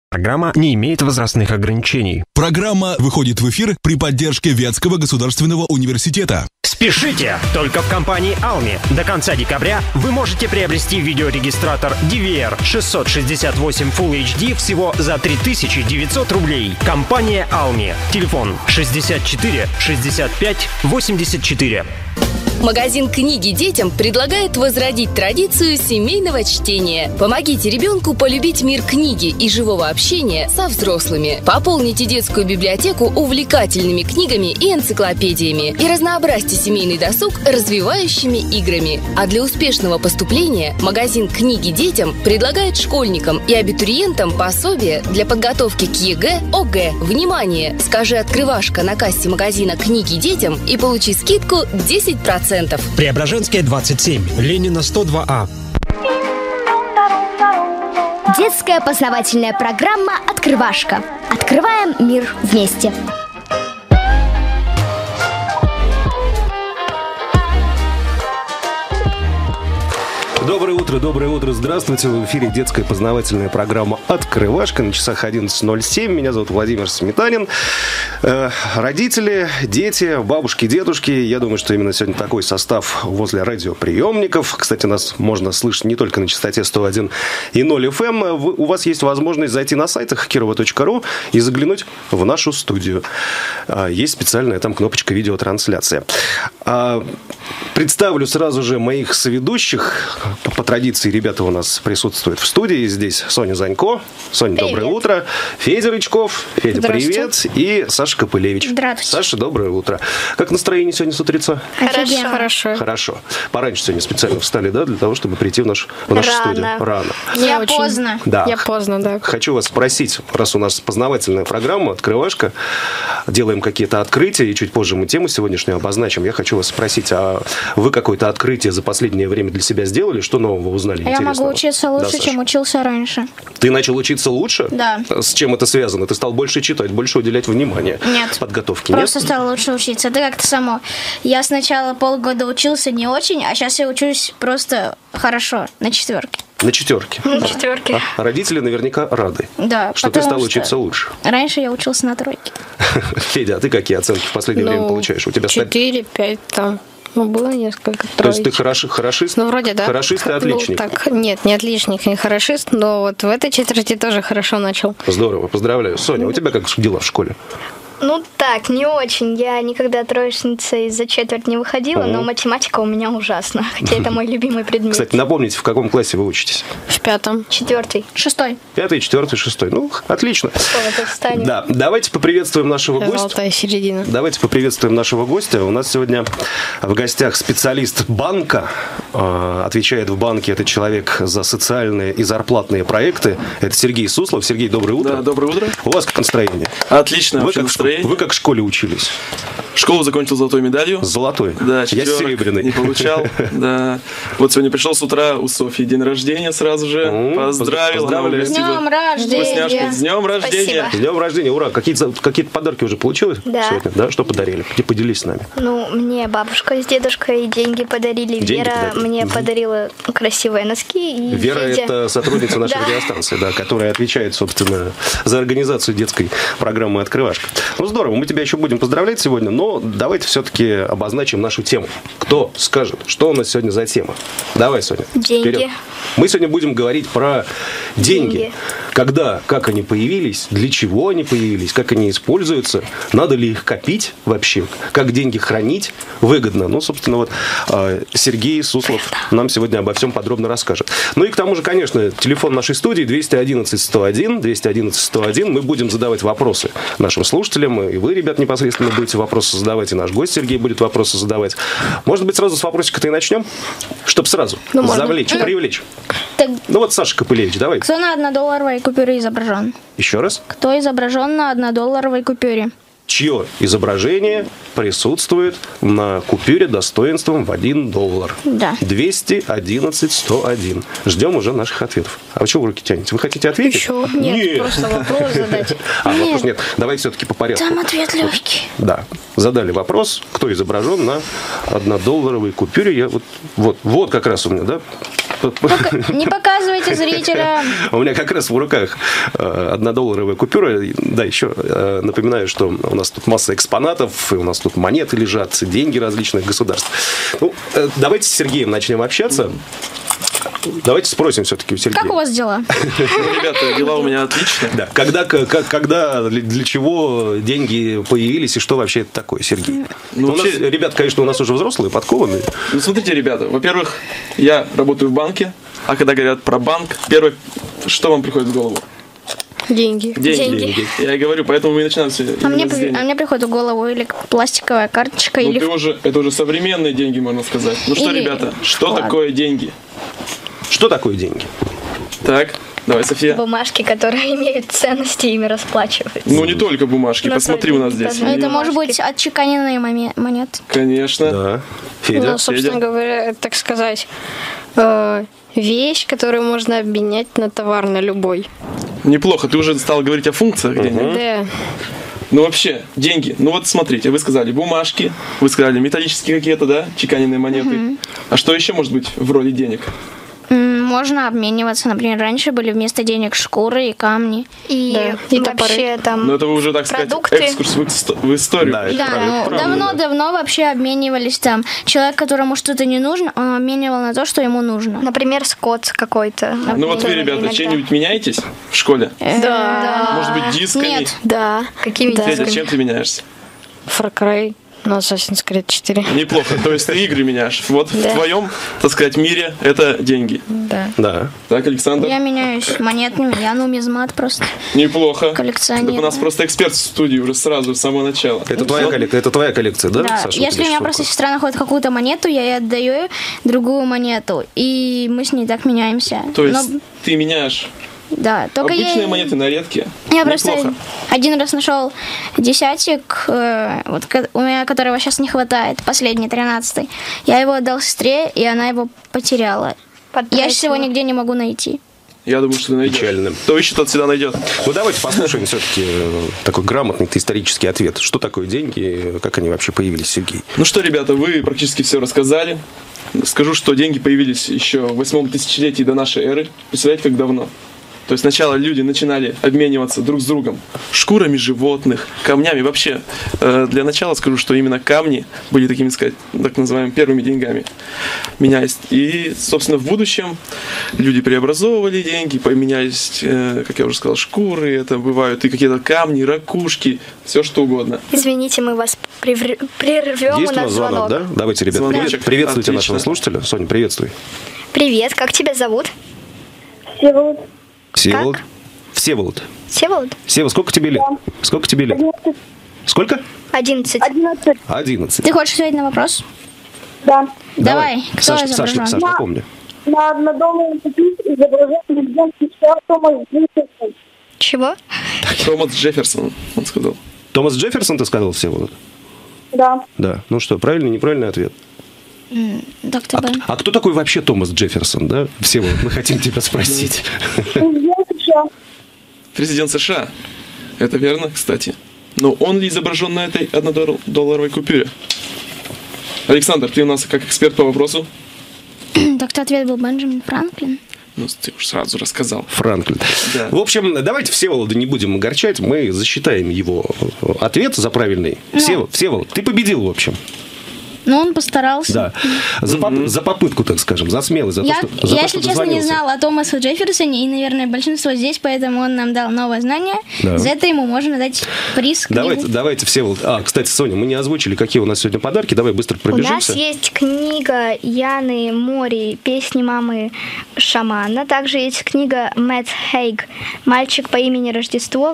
Программа не имеет возрастных ограничений. Программа выходит в эфир при поддержке Вятского государственного университета. Спешите! Только в компании Almi до конца декабря вы можете приобрести видеорегистратор DVR-668 Full HD всего за 3900 рублей. Компания Almi. Телефон 64 65 84. Магазин книги детям предлагает возродить традицию семейного чтения. Помогите ребенку полюбить мир книги и живого общения со взрослыми. Пополните детскую библиотеку увлекательными книгами и энциклопедиями и разнообразьте семейный досуг развивающими играми. А для успешного поступления магазин книги детям предлагает школьникам и абитуриентам пособие для подготовки к ЕГЭ, ОГЭ. Внимание! Скажи «Открывашка» на кассе магазина книги детям и получи скидку 10%. Преображенская, 27. Ленина, 102А. Детская познавательная программа «Открывашка». Открываем мир вместе. Доброе утро, здравствуйте. В эфире детская познавательная программа «Открывашка». На часах 11:07. Меня зовут Владимир Сметанин. Родители, дети, бабушки, дедушки. Я думаю, что именно сегодня такой состав возле радиоприемников. Кстати, нас можно слышать не только на частоте 101,0 FM. У вас есть возможность зайти на сайт kirova.ru и заглянуть в нашу студию. Есть специальная там кнопочка «Видеотрансляция». Представлю сразу же моих соведущих. По традиции ребята у нас присутствуют в студии. Здесь Соня Занько. Соня, привет. Доброе утро. Федя Рычков. Федя, привет. И Саша Копылевич. Здравствуйте. Саша, доброе утро. Как настроение сегодня с утреца? Хорошо. Пораньше сегодня специально встали, да, для того, чтобы прийти в нашу студию. Рано. Я поздно. Да. Я поздно, да. Хочу вас спросить, раз у нас познавательная программа «Открывашка», делаем какие-то открытия, и чуть позже мы тему сегодняшнюю обозначим. Я хочу вас спросить, а вы какое-то открытие за последнее время для себя сделали? Что нового узнали интересного? Я могу учиться лучше, чем учился раньше. Ты начал учиться лучше? Да. С чем это связано? Ты стал больше читать, больше уделять внимание? Нет. Подготовке? Просто стал лучше учиться. Это как-то само. Я сначала полгода учился не очень, а сейчас я учусь просто хорошо, на четверке. На четверке? На четверке. А родители наверняка рады, да, что ты стал учиться лучше. Раньше я учился на тройке. Федя, а ты какие оценки в последнее время получаешь? У тебя 4-5 там. Было несколько троечек. То есть ты хорошист? Ну, вроде да. Хорошист и отличник? Так, нет, не отличник, не хорошист, но вот в этой четверти тоже хорошо начал. Здорово, поздравляю. Соня, у тебя как дела в школе? Ну так, не очень. Я никогда троечницей за четверть не выходила, но математика у меня ужасна, хотя это мой любимый предмет. Кстати, напомните, в каком классе вы учитесь? В 5-м. 4-й. 6-й. 5-й, 4-й, 6-й. Ну, отлично. Да, давайте поприветствуем нашего гостя. Золотая середина. Давайте поприветствуем нашего гостя. У нас сегодня в гостях специалист банка. Отвечает в банке этот человек за социальные и зарплатные проекты. Это Сергей Суслов. Сергей, доброе утро. Да, доброе утро. У вас как настроение? Отлично, вообще настроение. Вы как в школе учились? Школу закончил золотой медалью. Золотой? Да, я серебряный. Не получал, да. Вот сегодня пришел с утра, у Софьи день рождения сразу же. Поздравил. С днем рождения. С днем рождения. С днем рождения, ура. Какие-то подарки уже получилось сегодня? Да. Что подарили? Поделись с нами. Ну, мне бабушка с дедушкой деньги подарили. Вера мне подарила красивые носки. И Вера Федя... это сотрудница нашей радиостанции, да, которая отвечает, собственно, за организацию детской программы «Открывашка». Ну, здорово, мы тебя еще будем поздравлять сегодня, но давайте все-таки обозначим нашу тему. Кто скажет, что у нас сегодня за тема? Давай, Соня. Деньги. Вперед. Мы сегодня будем говорить про деньги. Когда, как они появились, для чего они появились, как они используются, надо ли их копить вообще, как деньги хранить выгодно. Ну, собственно, вот Сергей Суслов нам сегодня обо всем подробно расскажет. Ну и к тому же, конечно, телефон нашей студии 211-101, 211-101. Мы будем задавать вопросы нашим слушателям, и вы, ребят, непосредственно будете вопросы задавать, и наш гость Сергей будет вопросы задавать. Может быть, сразу с вопросика-то и начнем, чтобы сразу завлечь, привлечь. Так... Ну вот, Саша Копылевич, давай. Кто на 1-долларовой купюре изображен? Еще раз. Кто изображен на 1-долларовой купюре? Чье изображение присутствует на купюре достоинством в $1? Да. 211-101. Ждем уже наших ответов. А вы чего вы руки тянете? Вы хотите ответить? Еще нет, просто вопрос задать. Вопрос нет. Давайте все-таки по порядку. Там ответ легкий. Да. Задали вопрос, кто изображен на 1-долларовой купюре. Вот как раз у меня, да? Не показывайте зрителям. У меня как раз в руках 1-долларовая купюра. Да, еще напоминаю, что у нас тут масса экспонатов, и у нас тут монеты лежат, деньги различных государств. Ну, давайте с Сергеем начнем общаться. Давайте спросим все-таки у Сергея. Как у вас дела? Ребята, дела у меня отлично. Да. Когда, для чего деньги появились и что вообще это такое, Сергей? Ну, вообще... ребята, конечно, у нас уже взрослые, подкованные. Ну, смотрите, ребята, во-первых, я работаю в банке, а когда говорят про банк, первое, что вам приходит в голову? Деньги. Деньги. Я и говорю, поэтому мы и начинаем все. А мне приходит в голову или пластиковая карточка, ну, или... Это уже современные деньги, можно сказать. Ну что, ребята, что такое деньги? Что такое деньги? Так, давай, София. Бумажки, которые имеют ценности, ими расплачиваются. Ну, не только бумажки, посмотри у нас здесь. Это может быть отчеканенные монеты. Конечно. Да. Федя? Ну, собственно говоря, так сказать, вещь, которую можно обменять на товар, на любой. Неплохо, ты уже стал говорить о функциях денег. Да. Ну, вообще, деньги. Ну, вот смотрите, вы сказали бумажки, вы сказали металлические какие-то, да, чеканенные монеты. А что еще может быть в роли денег? Можно обмениваться. Например, раньше были вместо денег шкуры и камни. И вообще там ну, это вы уже, так сказать, экскурс в историю. Да, давно вообще обменивались там. Человек, которому что-то не нужно, он обменивал на то, что ему нужно. Например, скот какой-то. Ну вот вы, ребята, чем-нибудь меняетесь в школе? Да. Может быть, дисками? Нет. Да. Какими дисками? Федя, чем ты меняешься? Far Cry. На Assassin's Creed 4. Неплохо. То есть ты игры меняешь. Вот в твоем, так сказать, мире это деньги. Да. Так, Александр? Я меняюсь монетами. Я нумизмат просто. Неплохо. Коллекционер. Так у нас просто эксперт в студии уже сразу, с самого начала. Это твоя коллекция, да, Саша? Если у меня просто сестра находит какую-то монету, я ей отдаю ей другую монету. И мы с ней так меняемся. То есть ты меняешь... Да, только обычные монеты на редкие. Я просто один раз нашел десятик, вот, у меня которого сейчас не хватает, последний, 13-й. Я его отдал сестре, и она его потеряла. Я сейчас его нигде не могу найти. Я думаю, что ты найдешь. Печально. Кто ищет, тот всегда найдет. Ну, давайте послушаем все-таки такой грамотный исторический ответ. Что такое деньги, как они вообще появились, Сергей? Ну что, ребята, вы практически все рассказали. Скажу, что деньги появились еще в 8 тысячелетии до нашей эры. Представляете, как давно? То есть сначала люди начинали обмениваться друг с другом шкурами животных, камнями. Вообще, для начала скажу, что именно камни были такими, сказать, так называемыми первыми деньгами. Менялись. И, собственно, в будущем люди преобразовывали деньги, поменялись, как я уже сказал, шкуры. Это бывают и какие-то камни, ракушки, все что угодно. Извините, мы вас прервем. Есть у нас звонок, да? Давайте, ребята, приветствуйте нашего слушателя. Соня, приветствуй. Привет, как тебя зовут? Всеволод. Как? Всеволод. Всеволод? Сева, сколько тебе лет? Сколько тебе лет? 11. Сколько? 11. 11. Ты хочешь ответить на вопрос? Да. Давай. Кто изображен? Саш, напомни. На однодолларовой купюре изображен президент США Томас Джефферсон. Чего? Томас Джефферсон, он сказал. Томас Джефферсон, ты сказал, Всеволод? Да. Да. Ну что, правильный, неправильный ответ? Доктор Бен. А кто такой вообще Томас Джефферсон, да? Всеволод, мы хотим тебя спросить. Президент США. Президент США. Это верно, кстати. Но он ли изображен на этой 1-долларовой купюре? Александр, ты у нас как эксперт по вопросу? Так-то ответ был Бенджамин Франклин. Ну, ты уж сразу рассказал. Франклин. Да. В общем, давайте Всеволода не будем огорчать. Мы засчитаем его ответ за правильный. Всеволод, ты победил, в общем. Ну, он постарался. Да. За попытку, так скажем, за смелость. За Я, то, что если честно, не знала о Томасе Джефферсоне, и, наверное, большинство здесь, поэтому он нам дал новое знание. Да. За это ему можно дать приз. Давайте, Всеволод. Кстати, Соня, мы не озвучили, какие у нас сегодня подарки. Давай быстро пробежимся. У нас есть книга Яны Мори «Песни мамы шамана». Также есть книга Мэтт Хейг «Мальчик по имени Рождество».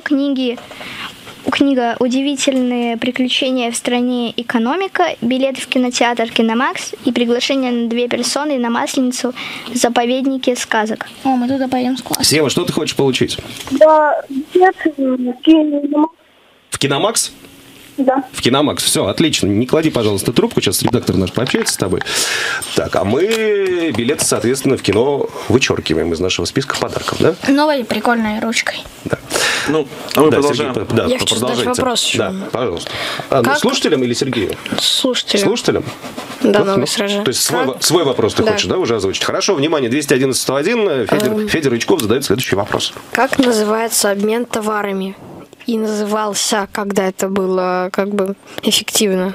Книга «Удивительные приключения в стране экономика», билеты в кинотеатр «Киномакс» и приглашение на 2 персоны на Масленицу в заповеднике сказок. О, мы туда поедем с классом. Сева, что ты хочешь получить? Да, билет в Киномакс. В Киномакс? Да. В Киномакс. Все, отлично. Не клади, пожалуйста, трубку. Сейчас редактор наш пообщается с тобой. Так, а мы билеты, соответственно, в кино вычеркиваем из нашего списка подарков, да? Новой прикольной ручкой. Да. Ну, а мы Да, продолжаем. Сергей, да, Я хочу задать продолжайте. вопрос еще. Да, пожалуйста. Ну, слушателям или Сергею? Слушателям. Слушателям? Да, Ну, новый сразу. То есть свой вопрос ты хочешь, да, уже озвучить? Хорошо, внимание, 211-101. Федя Рычков задает следующий вопрос. Как называется обмен товарами? И назывался, когда это было как бы эффективно?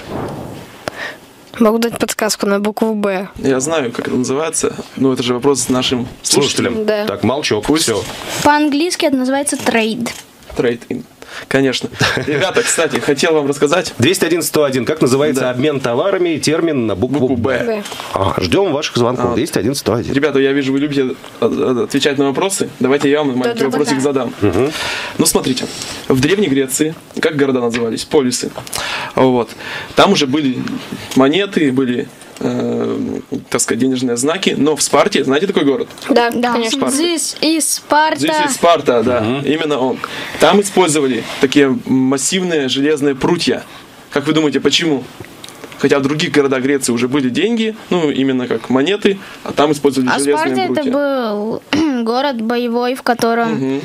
Могу дать подсказку на букву «Б». Я знаю, как это называется, но это же вопрос с нашим слушателем. Да. Так, молчок, все. По-английски это называется трейд. Трейд-ин. Конечно. Ребята, кстати, хотел вам рассказать. 211-101. Как называется обмен товарами? Термин на букву «Б». Ждем ваших звонков. 211-101. Ребята, я вижу, вы любите отвечать на вопросы. Давайте я вам маленький вопросик задам. Ну, смотрите. В Древней Греции, как города назывались? Полисы. Вот. Там уже были монеты, были, так сказать, денежные знаки. Но в Спарте, знаете такой город? Да, конечно. This is Sparta. Здесь из Спарта, да, именно он. Там использовали такие массивные железные прутья. Как вы думаете, почему? Хотя в других городах Греции уже были деньги, ну, именно как монеты, а там использовали железные Спарта прутья. это был город боевой, в котором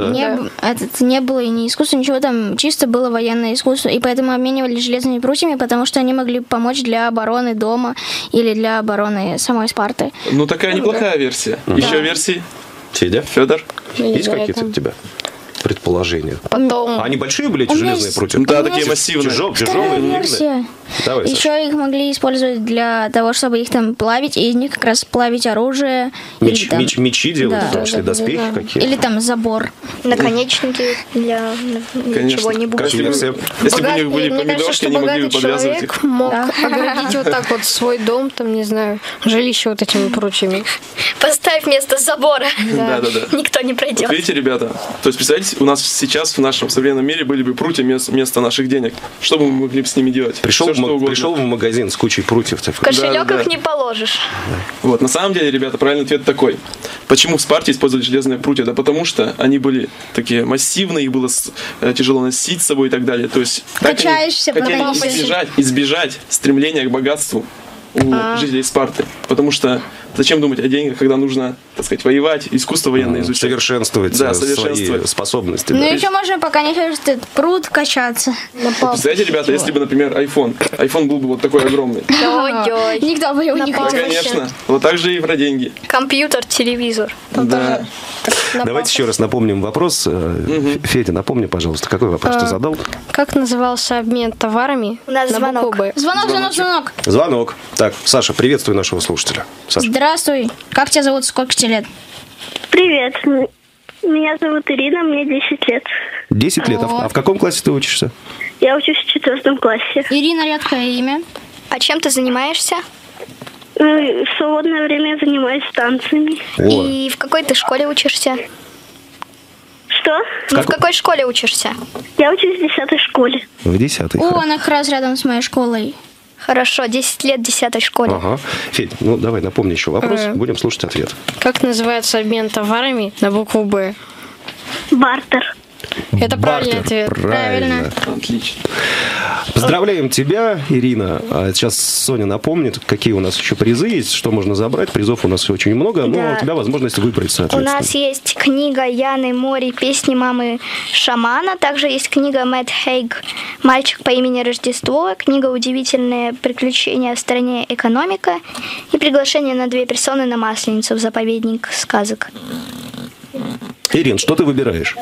не было и ни искусства, ничего, там чисто было военное искусство, и поэтому обменивались железными прутьями, потому что они могли помочь для обороны дома или для обороны самой Спарты. Ну, такая неплохая версия. Еще версии? Федя? Федор? Есть какие-то у тебя предположения? Потом... Они большие были, эти железные прутья? Да, такие массивные. Тяжелые, версия. Давай, еще их могли использовать для того, чтобы их там плавить, и из них как раз плавить оружие. Мечи делать, в том числе доспехи какие-то. Или там забор. Наконечники для чего-нибудь. Если бы у них были помидорки, они могли бы подвязывать их. Мог оградить вот так вот свой дом, там, не знаю, жилище вот этими прочими. Поставь вместо забора. Да. Никто не пройдет. Вот видите, ребята, то есть, представляете, у нас сейчас в нашем современном мире были бы прутья вместо наших денег. Что бы мы могли бы с ними делать? Пришел в магазин с кучей прутьев. В кошелек их не положишь. Вот, на самом деле, ребята, правильный ответ такой. Почему в Спарте использовали железные прутья? Да потому что они были такие массивные, их было тяжело носить с собой и так далее. То есть качаешься, хотели избежать стремления к богатству у жителей Спарты. Потому что зачем думать о деньгах, когда нужно, так сказать, воевать, искусство военное изучать. Совершенствовать свои способности. Ну еще можно, пока не этот пруд, качаться. Представляете, ребята, если бы, например, iPhone был бы вот такой огромный. Никто бы его не хотел. Конечно. Вот так же и про деньги. Компьютер, телевизор. Да. Давайте еще раз напомним вопрос. Федя, напомни, пожалуйста, какой вопрос ты задал? Как назывался обмен товарами? У нас на букву «Б»? Звонок. Звонок. Так, Саша, приветствуй нашего слушателя. Саша. Здравствуй. Как тебя зовут? Сколько тебе лет? Привет. Меня зовут Ирина, мне 10 лет. 10 лет. А в каком классе ты учишься? Я учусь в 4 классе. Ирина, редкое имя. А чем ты занимаешься? В свободное время занимаюсь танцами. И в какой ты школе учишься? Что? В какой школе учишься? Я учусь в 10 школе. В 10-й. О, она как раз рядом с моей школой. Хорошо, 10 лет в 10 школе. Ага. Федь, ну давай напомни еще вопрос, будем слушать ответ. Как называется обмен товарами на букву «Б»? Бартер. Это правильный ответ. Правильно. Отлично. Поздравляем тебя, Ирина. А сейчас Соня напомнит, какие у нас еще призы есть, что можно забрать. Призов у нас очень много, но у тебя возможность выбрать, У соответственно. нас есть книга Яны Мори «Песни мамы шамана». Также есть книга Мэтт Хейг «Мальчик по имени Рождество». Книга «Удивительные приключения в стране экономика». И приглашение на 2 персоны на Масленицу в заповедник сказок. Ирин, что ты выбираешь?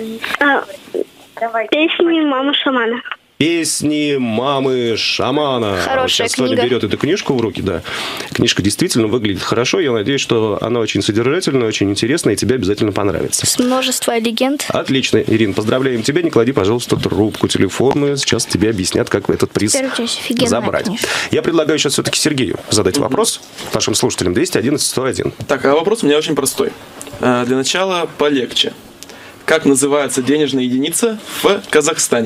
Песни мамы шамана. Песни мамы шамана. Хорошая Сейчас Соня книга. берет эту книжку в руки, да. Книжка действительно выглядит хорошо. Я надеюсь, что она очень содержательная, очень интересная, и тебе обязательно понравится. С множеством легенд. Отлично, Ирин, поздравляем тебя. Не клади, пожалуйста, трубку телефонную. Сейчас тебе объяснят, как этот приз забрать. Я предлагаю сейчас все-таки Сергею задать вопрос нашим слушателям. 211-101. Так, а вопрос у меня очень простой. Для начала полегче. Как называется денежная единица в Казахстане?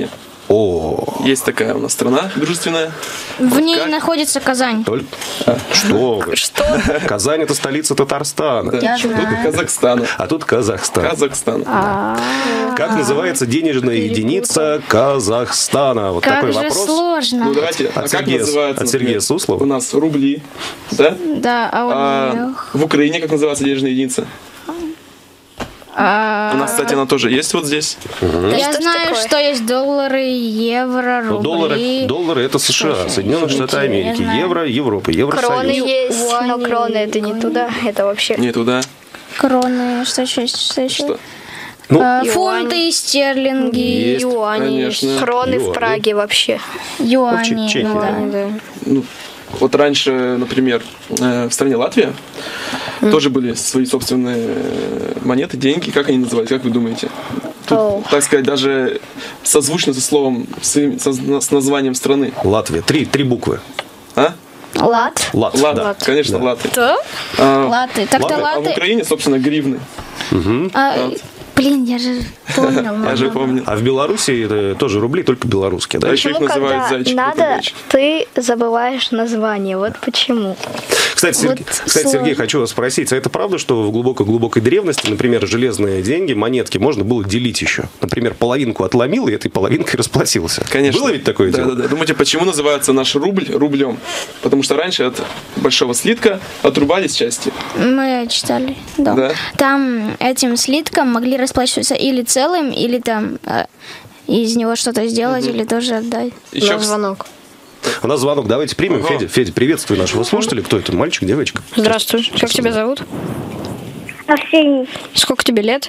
О, Есть такая у нас страна дружественная. В ней находится Казань. Что вы? Казань — это столица Татарстана. Я Тут знаю. Казахстан. А тут Казахстан. Казахстан. Как называется денежная единица Казахстана? Вот Как такой же вопрос. сложно. Ну давайте, От как Сергея- называется, от Сергея например, Суслова? у нас рубли, да? Да, а В Украине как называется денежная единица? У нас, кстати, она тоже есть вот здесь. я знаю, что есть доллары, евро, Ну, рубли. доллары — это США, Соединенные Штаты Америки, знаю. евро, Европа, Кроны Евросоюз. есть, но кроны это не туда, это вообще... Не туда. Кроны, что еще есть? Что еще? Что? Ну, Фунты, стерлинги, Есть, Юани, конечно. кроны Юани. в Праге вообще. юани. Чехия. ну да. Ну, вот раньше, например, в стране Латвия тоже были свои собственные монеты, деньги. Как они назывались, как вы думаете? Тут, так сказать, даже созвучно со словом, с названием страны. Латвия. Три буквы. А? Лат. Лат, Лат, да. конечно, Да. латы. Латы. Так-то А в латы. Украине, собственно, гривны. Блин, я же помню. Я же помню. А в Беларуси это тоже рубли, только белорусские, да? А еще их Почему, называют когда зайчик. надо, ты забываешь название? Вот почему. Кстати, Сергей, хочу вас спросить, а это правда, что в глубокой-глубокой древности, например, железные деньги, монетки, можно было делить еще? Например, половинку отломил, и этой половинкой расплатился. Конечно. Было ведь такое дело? Да. Думаете, почему называется наш рубль рублем? Потому что раньше от большого слитка отрубались части. Мы читали. Да. Да. Там этим слитком могли расплачиваться или целым, или там из него что-то сделать, или тоже отдать. Еще звонок. У нас звонок, давайте примем. Ага. Федя, приветствуй нашего слушателя. Кто это, мальчик, девочка? Здравствуй. Как тебя зовут? Арсений, Сколько тебе лет?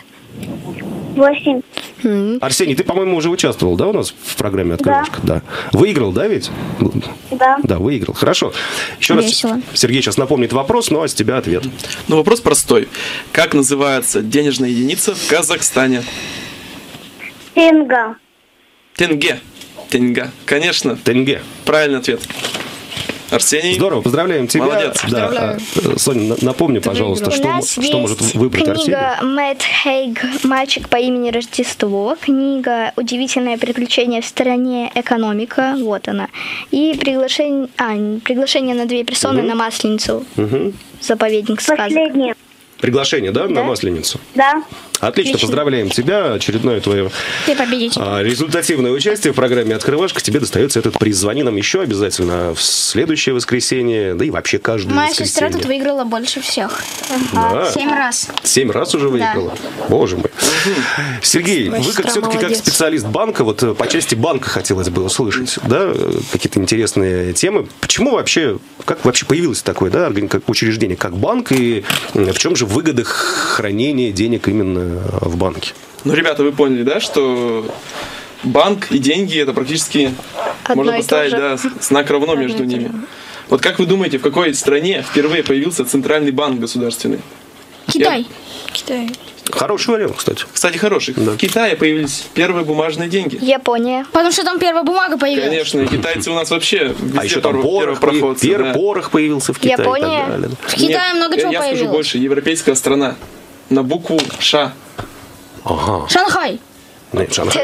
8. Арсений, ты, по-моему, уже участвовал, да, у нас в программе «Открывашка»? Да. Выиграл, да, ведь? Да. Да, выиграл. Хорошо. Еще раз Весело. Сергей сейчас напомнит вопрос, ну а с тебя ответ. Ну, вопрос простой. Как называется денежная единица в Казахстане? Тенга. Тенге. Тенга. Конечно. Тенге. Правильный ответ. Арсений. Здорово, поздравляем тебя. Молодец. Да. Соня, напомни, пожалуйста, У нас что может есть выбрать Арсений. книга Мэтт Хейг «Мальчик по имени Рождество», книга «Удивительное приключение в стране экономика», вот она, и приглашение на 2 персоны на Масленицу, заповедник сказок. Последнее. Приглашение, да, на Масленицу? Да. Отлично, поздравляем тебя. Очередное твое Ты победитель. результативное участие в программе «Открывашка». Тебе достается этот приз. Звони нам еще обязательно в следующее воскресенье, да и вообще каждое Моя воскресенье. сестра тут выиграла больше всех. Да. 7 раз. 7 раз уже выиграла? Боже мой. Сергей, вы как все-таки как специалист банка, вот по части банка хотелось бы услышать, да, какие-то интересные темы. Почему вообще, как вообще появилось такое, да, как учреждение, как банк, и в чем же выгода хранения денег именно в банке? Ну, ребята, вы поняли, да, что банк и деньги — это практически, Одно можно и то поставить, же. да, знак равно между ними. Вот как вы думаете, в какой стране впервые появился центральный банк государственный? Китай. Китай. Хороший вариант, кстати. Кстати, хороший. В Китае появились первые бумажные деньги. Япония. Потому что там первая бумага появилась. Конечно, и китайцы у нас вообще везде А еще там первопроходцы, да. порох появился в Китае. Япония. И так далее. В Китае много чего я скажу появилось. больше. Европейская страна. На букву Ш. Ага. Шанхай. Нет, Шанхай.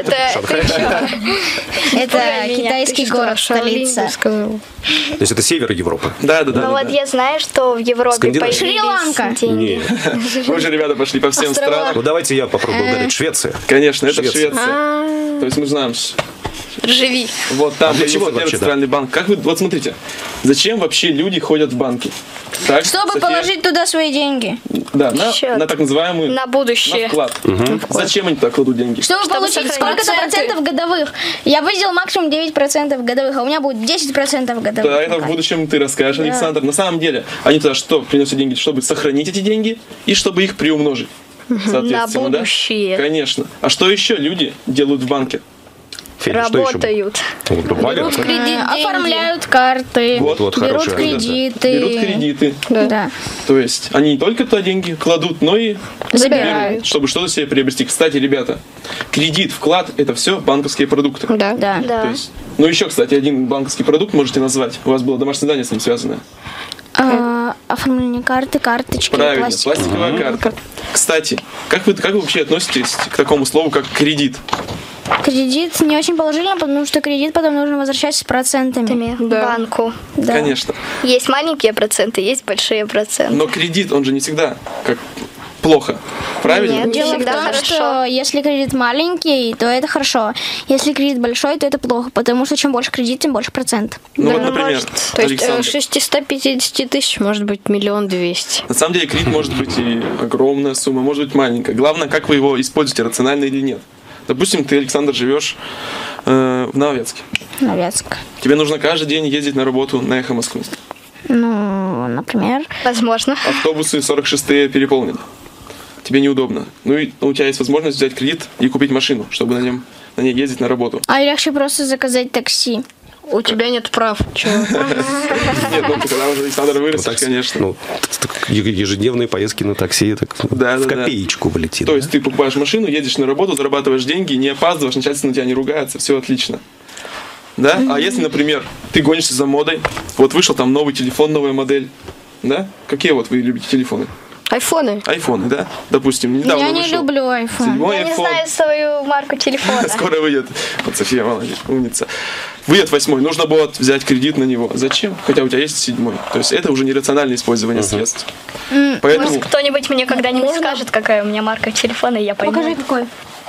Это китайский город, столица. То есть это север Европы? Да. Ну вот я знаю, что в Европе Скандинавия. Шри-Ланка. появились деньги. Нет. Вы же, ребята, пошли по всем странам. Ну давайте я попробую угадать. Швеция. Конечно, это Швеция. Швеция. То есть мы знаем. Живи. Вот там для чего появился первый вообще, да? центральный банк. Как вы, вот смотрите, зачем вообще люди ходят в банки? Так, Чтобы София? положить туда свои деньги. Да, Счет. на так называемую На будущее. на вклад. Зачем они туда кладут деньги? Чтобы получить сохранить сколько-то процентов годовых. Я выделил максимум 9% годовых, а у меня будет 10% годовых. Да, это в будущем ты расскажешь, Александр. На самом деле, они туда что приносят деньги? Чтобы сохранить эти деньги и чтобы их приумножить. Соответственно, На будущее. Да? Конечно. А что еще люди делают в банке? Федя, что еще? Работают. Вот, понятно. Оформляют карты, Вот берут хорошая. кредиты. Берут кредиты. Да. То есть они не только туда деньги кладут, но и Забирают. берут, чтобы что-то себе приобрести. Кстати, ребята, кредит, вклад – это все банковские продукты. Да. Да. То есть, ну еще, кстати, один банковский продукт можете назвать. У вас было домашнее задание с ним связанное. Оформление карты, карточки, Правильно, пластиковые. пластиковая карта. Кстати, как вы вообще относитесь к такому слову, как кредит? Кредит не очень положительно, потому что кредит потом нужно возвращать с процентами. Банку. Да. Конечно. Есть маленькие проценты, есть большие проценты. Но кредит, он же не всегда как плохо. Правильно? Нет, Дело в том, что если кредит маленький, то это хорошо. Если кредит большой, то это плохо, потому что чем больше кредит, тем больше процент. Ну вот, например, То есть Александр. 650 тысяч может быть 1 200 000. На самом деле кредит может быть и огромная сумма, может быть маленькая. Главное, как вы его используете, рационально или нет. Допустим, ты, Александр, живешь в Нововятске. Нововятск. Тебе нужно каждый день ездить на работу на Эхо Москвы. Ну, например. Возможно. Автобусы 46-е переполнены. Тебе неудобно. Ну и у тебя есть возможность взять кредит и купить машину, чтобы на ней ездить на работу. А легче просто заказать такси. У тебя нет прав. Нет, ну когда уже Александр вырастет, конечно. Ну, ежедневные поездки на такси так, в копеечку влетит. То есть ты покупаешь машину, едешь на работу, зарабатываешь деньги, не опаздываешь, начальство на тебя не ругается, все отлично. Да? А если, например, ты гонишься за модой, вот вышел там новый телефон, новая модель, да? Какие вот вы любите телефоны? Айфоны. Айфоны, да? Допустим, недавно Я не вышел люблю айфон. 7-й Я не iPhone. знаю свою марку телефона. Скоро выйдет. Вот София, молодец, умница. Выйдет 8-й, нужно будет взять кредит на него. Зачем? Хотя у тебя есть 7-й. То есть это уже нерациональное использование средств. Поэтому... Может, кто-нибудь мне когда-нибудь скажет, какая у меня марка телефона, и я пойму. Покажи, какой.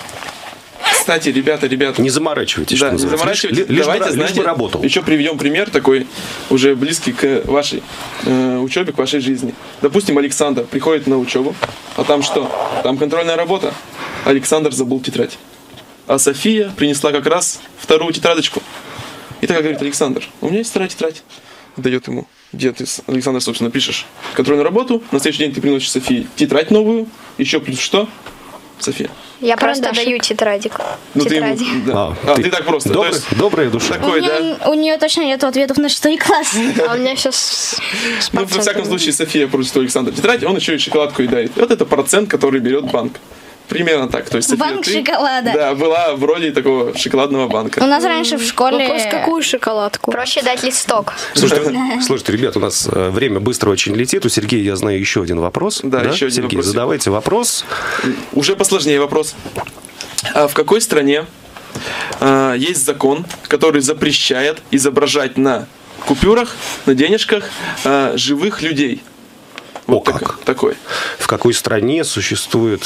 Кстати, ребята. Не заморачивайтесь, Да, что не называется. заморачивайтесь. Лишь Давайте, бы знаете, работал. еще приведем пример такой, уже близкий к вашей учебе, к вашей жизни. Допустим, Александр приходит на учебу, а там что? Там контрольная работа. Александр забыл тетрадь. А София принесла как раз вторую тетрадочку. И так говорит: Александр, у меня есть вторая тетрадь. Дает ему. Где ты, Александр, собственно, пишешь контрольную работу. На следующий день ты приносишь Софии тетрадь новую. Еще плюс что? София. Я просто даю тетрадик. Ну, Тетради. ты так просто. Добрая душа. Такой, да? У нее точно нет ответов на 6 класс. А у меня сейчас Ну, во всяком случае, София просит у Александра тетрадь, он еще и шоколадку ей дарит. И вот это процент, который берет банк. Примерно так. То есть, София, Банк шоколада. Да, была в роли такого шоколадного банка. У нас раньше в школе... Вопрос, какую шоколадку? Проще дать листок. Слушайте, ребят, у нас время быстро очень летит. У Сергея, я знаю, еще один вопрос. Да, еще один Сергей, вопрос. задавайте вопрос. Уже посложнее вопрос. А в какой стране есть закон, который запрещает изображать на купюрах, на денежках живых людей? Вот такой. В какой стране существует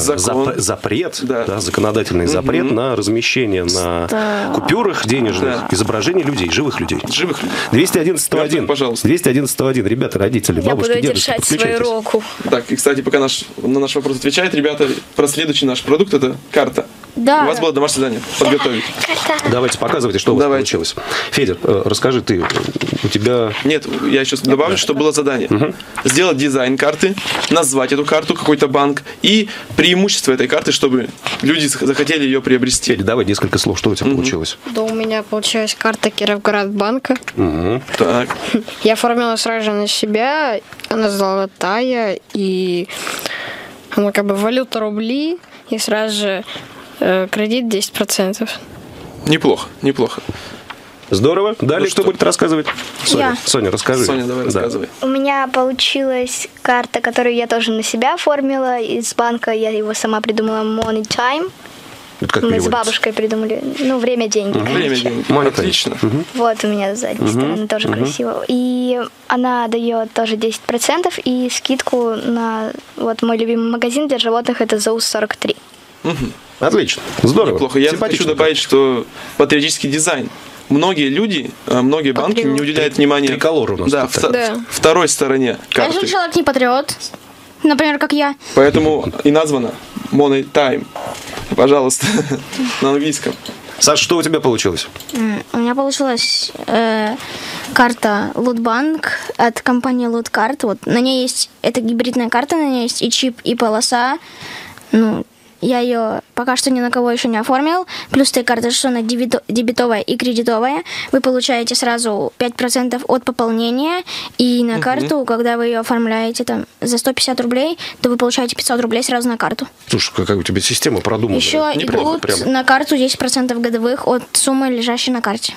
запрет, законодательный запрет на размещение на купюрах денежных изображений людей, живых людей? Живых людей. 211-101. Пожалуйста. 211-101. Ребята, родители, бабушки, дедушки, держать свою руку. Так, и, кстати, пока на наш вопрос отвечает, ребята, про следующий наш продукт — это карта. Да. У вас было домашнее задание подготовить. Давайте, показывайте, что у вас получилось. Федя, расскажи ты, у тебя... Нет, я еще добавлю, что было задание. Сделать дизайн карты, назвать эту карту, какой-то банк, и преимущество этой карты, чтобы люди захотели ее приобрести. Федя, давай несколько слов, что у тебя получилось. Да, у меня получилась карта Кировградбанка. Так. Я оформила сразу же на себя, она золотая, и она как бы валюта рубли, и сразу же кредит 10%. Неплохо, неплохо. Здорово. Далее кто будет рассказывать? Соня, расскажи. Соня, давай рассказывай. У меня получилась карта, которую я тоже на себя оформила из банка. Я его сама придумала, Money Time. Это как Мы с бабушкой придумали. Ну, время деньги. Время деньги. Отлично. Вот у меня с задней стороны тоже красиво. И она дает тоже 10% и скидку на вот мой любимый магазин для животных, это Zoos 43. Отлично. Здорово. Неплохо. Я хочу добавить, что патриотический дизайн. Многие люди, многие банки не уделяют внимания триколору у нас второй стороне А карты. если человек не патриот, например, как я? Поэтому и названо Money Time. Пожалуйста, на английском. Саш, что у тебя получилось? У меня получилась карта Lootbank от компании Lootcard. Вот на ней есть, это гибридная карта, на ней есть и чип, и полоса. Ну, я ее пока что ни на кого еще не оформил. Плюс эта карта, что она дебетовая и кредитовая. Вы получаете сразу 5% от пополнения. И на карту, когда вы ее оформляете там, за 150 рублей, то вы получаете 500 рублей сразу на карту. Слушай, какая у тебя система продуманная. Еще идут на карту 10% годовых от суммы, лежащей на карте.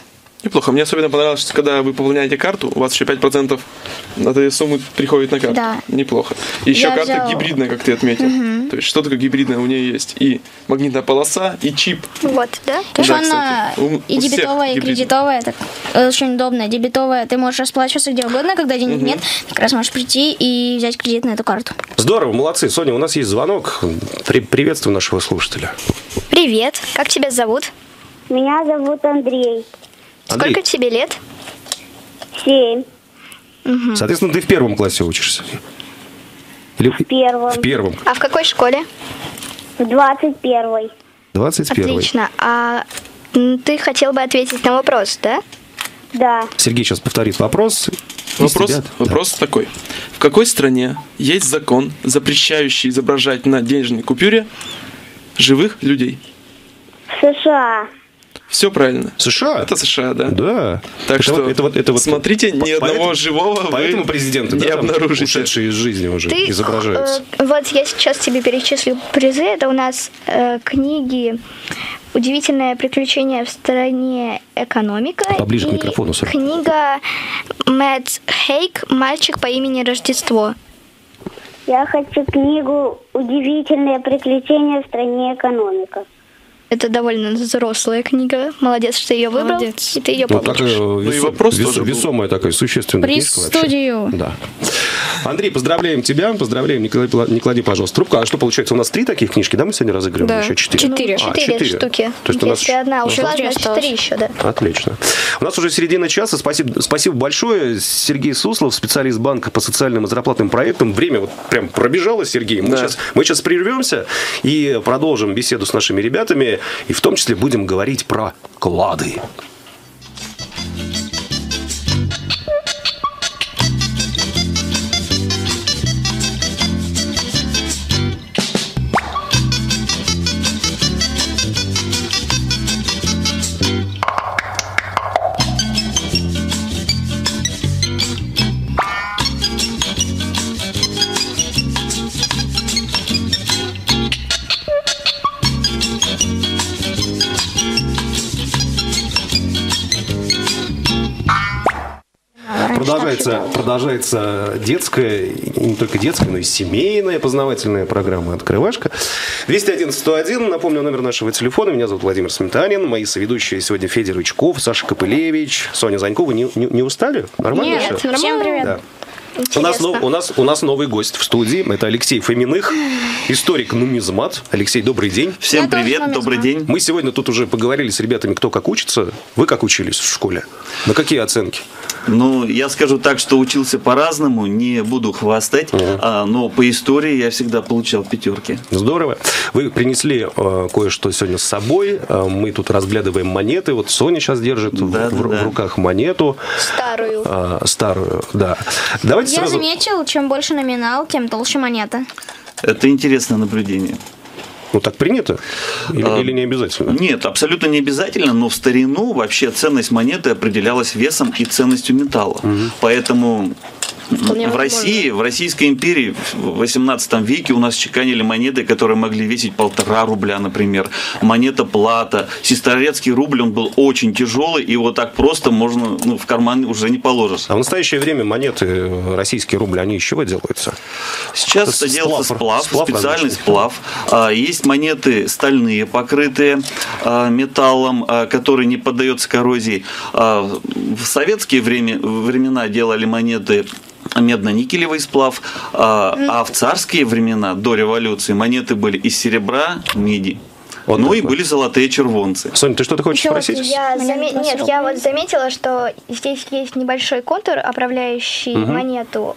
Неплохо. Мне особенно понравилось, что когда вы пополняете карту, у вас еще 5% от этой суммы приходит на карту. Да. Неплохо. Еще карта взяла... гибридная, как ты отметил. То есть что-то гибридное у нее есть. И магнитная полоса, и чип. Вот, да? То есть Да, она кстати, и дебетовая, и кредитовая. Это очень удобно. Дебетовая, ты можешь расплачиваться где угодно, когда денег нет. Как раз можешь прийти и взять кредит на эту карту. Здорово, молодцы. Соня, у нас есть звонок. Приветствую нашего слушателя. Привет. Как тебя зовут? Меня зовут Андрей. Андрей. Сколько тебе лет? 7. Соответственно, ты в 1 классе учишься? Или... В 1. В 1. А в какой школе? В 21. 21. Отлично. А ты хотел бы ответить на вопрос, да? Да. Сергей сейчас повторит вопрос. Вопрос такой. В какой стране есть закон, запрещающий изображать на денежной купюре живых людей? В США. Все правильно. США? Это США, да. Да. Так что это смотрите, ни одного живого поэтому вы президенты, не обнаружите. Ушедшие из жизни уже Ты, изображаются. Вот я сейчас тебе перечислю призы. Это у нас книги «Удивительное приключение в стране экономика». Поближе к и микрофону, Соня. книга Мэтт Хейг «Мальчик по имени Рождество». Я хочу книгу «Удивительное приключение в стране экономика». Это довольно взрослая книга. Молодец, что ты ее выбрал. Молодец. И ты ее Ну, получишь. и вопрос тоже был. весомая такая существенная Приз книжка в вообще. студию. Да. Андрей, поздравляем тебя, поздравляем. Не клади, пожалуйста, трубку. А что получается, у нас 3 таких книжки, да, мы сегодня разыгрываем? Да. Еще 4? 4. 4 штуки. То есть у нас Если одна ушла, еще значит 3 еще, да. Отлично. У нас уже середина часа. Спасибо большое. Сергей Суслов, специалист банка по социальным и зарплатным проектам. Время вот прям пробежало, Сергей. Мы сейчас прервемся и продолжим беседу с нашими ребятами. И в том числе будем говорить про клады. Продолжается детская, и не только детская, но и семейная познавательная программа «Открывашка». 201-101, напомню, номер нашего телефона. Меня зовут Владимир Сметанин. Мои соведущие сегодня Федя Рычков, Саша Копылевич, Соня Занькова. Не устали? Нормально Нет, все? всем привет. Да. У нас новый гость в студии. Это Алексей Фоминых, историк-нумизмат. Алексей, добрый день. Всем привет, добрый день. Мы сегодня тут уже поговорили с ребятами, кто как учится. Вы как учились в школе? На какие оценки? Ну, я скажу так, что учился по-разному, не буду хвастать, но по истории я всегда получал 5. Здорово. Вы принесли кое-что сегодня с собой. Мы тут разглядываем монеты. Вот Соня сейчас держит в руках монету. Старую, да. Давайте Я заметил, чем больше номинал, тем толще монета. Это интересное наблюдение. Ну, так принято? Или не обязательно? Нет, абсолютно не обязательно, но в старину вообще ценность монеты определялась весом и ценностью металла. Поэтому в России, в Российской империи в 18 веке у нас чеканили монеты, которые могли весить 1,5 рубля, например. Монета плата. Сестрорецкий рубль, он был очень тяжелый, и вот так просто можно в карман уже не положишь. А в настоящее время монеты, российские рубли, они из чего делаются? Сейчас это делается сплав, специальный сплав. Есть монеты стальные, покрытые металлом, который не поддается коррозии. В советские времена делали монеты медно-никелевый сплав, а в царские времена, до революции, монеты были из серебра, меди. Вот и были золотые червонцы. Соня, ты что-то хочешь спросить? Я вот заметила, что здесь есть небольшой контур, оправляющий монету.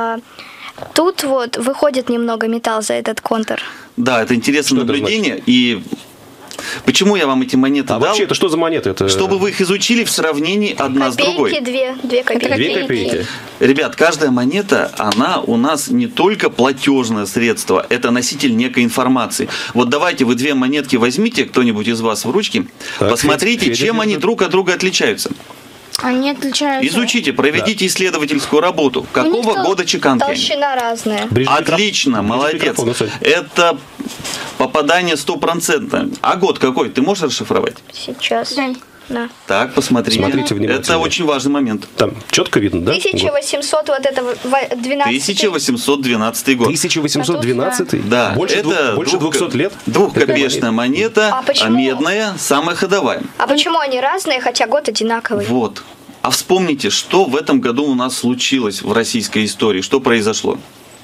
Тут вот выходит немного металл за этот контур. Да, это интересное наблюдение. И почему я вам эти монеты дал? Вообще, это что за монеты? Чтобы вы их изучили в сравнении одна с другой. Две копейки. 2 копейки. Ребят, каждая монета, она у нас не только платежное средство, это носитель некой информации. Вот давайте вы 2 монетки возьмите, кто-нибудь из вас в ручки, посмотрите, чем они друг от друга отличаются. Они отличаются. Изучите, проведите исследовательскую работу. Какого года чеканки? Толщина разная. Отлично, молодец. Это попадание 100%. А год какой? Ты можешь расшифровать? Сейчас. Да. Так, посмотрите. Смотрите внимательно. Это очень важный момент. Там четко видно, да? 1800, вот это 12. 1812 год. 1812? Да. Больше 200 лет? Двухкопеечная монета, медная, самая ходовая. А почему они разные, хотя год одинаковый? Вот. А вспомните, что в этом году у нас случилось в российской истории, что произошло?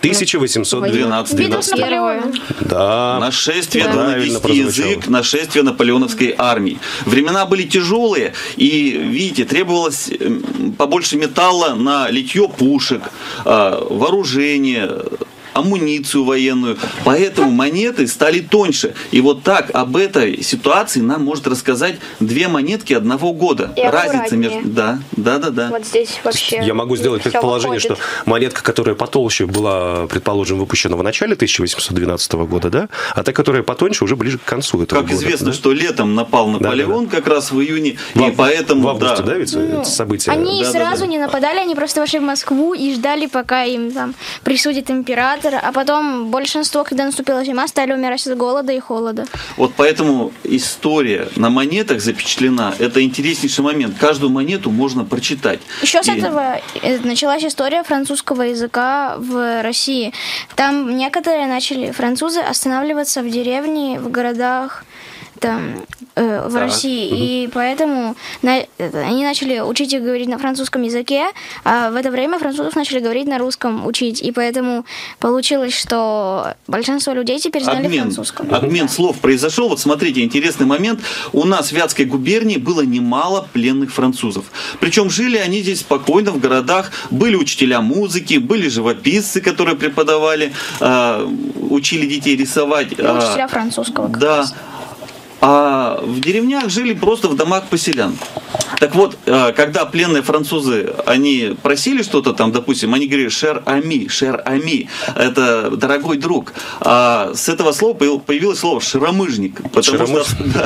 1812. Да. Нашествие на язык, нашествие наполеоновской армии. Времена были тяжелые, и, видите, требовалось побольше металла на литье пушек, вооружение, амуницию военную. Поэтому монеты стали тоньше. И вот так об этой ситуации нам может рассказать две монетки одного года. И разница между... Да. Вот здесь вообще... Я могу сделать предположение, что монетка, которая потолще, была, предположим, выпущена в начале 1812 года, да? А та, которая потоньше, уже ближе к концу этого года. Как известно, что летом напал Наполеон как раз в июне, и поэтому... В августе, да, ведь это событие? Они сразу не нападали, они просто вошли в Москву и ждали, пока им там присудит император. А потом большинство, когда наступила зима, стали умирать от голода и холода. Вот поэтому история на монетах запечатлена. Это интереснейший момент. Каждую монету можно прочитать. Еще с этого началась история французского языка в России. Там некоторые французы останавливаться в деревне, в городах в России. И поэтому они начали учить их говорить на французском языке, а в это время французов начали говорить на русском, учить. И поэтому получилось, что большинство людей теперь знали французском. Обмен слов произошел. Вот смотрите, интересный момент. У нас в Вятской губернии было немало пленных французов. Причем жили они здесь спокойно в городах. Были учителя музыки, были живописцы, которые преподавали, учили детей рисовать. Учителя французского. Да. А в деревнях жили просто в домах поселян. Так вот, когда пленные французы, они просили что-то там, допустим, они говорили «шер ами», это «дорогой друг». А с этого слова появилось слово «шаромыжник», потому что